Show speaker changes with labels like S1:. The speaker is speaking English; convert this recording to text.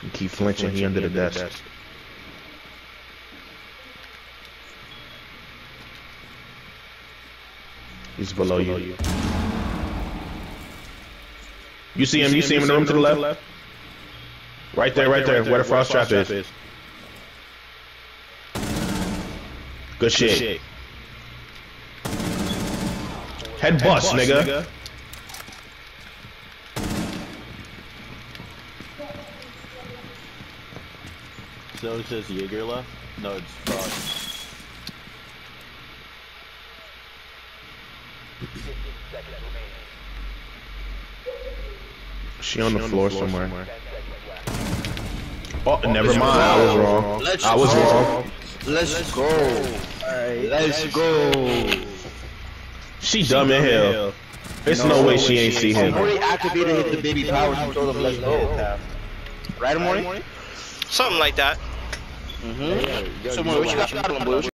S1: You keep flinching, he under the desk. He's below you. You see him in the room to the left? Right there, where the frost trap is. Good shit. Head bust, nigga.
S2: So it says Jaeger left? No, it's Frost.
S1: She on the floor somewhere. Oh, never mind. I was wrong. I was wrong.
S3: Let's go. Let's go.
S1: She dumb in hell. There's no way she ain't see him.
S3: Already activated hit the baby powers and told him let's go. Right, Amori?
S4: Something like that.
S3: So, what you got on, boy?